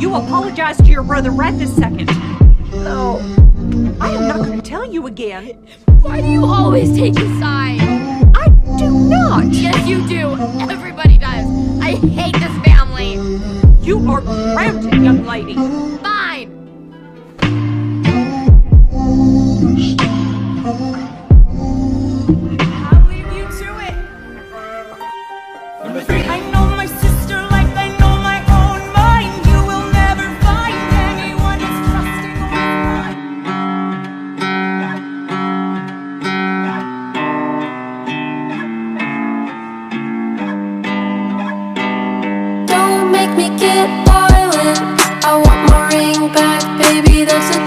you apologize to your brother right this second. No. I am not going to tell you again. Why do you always take his side? I do not. Yes, you do. Everybody does. I hate this family. You are grounded, young lady. Fine. I'll leave you to it. Number 3. I know my sister like I know my own mind. You will never find anyone as trusting or mine. Don't make me get violent. I want my ring back, baby. There's a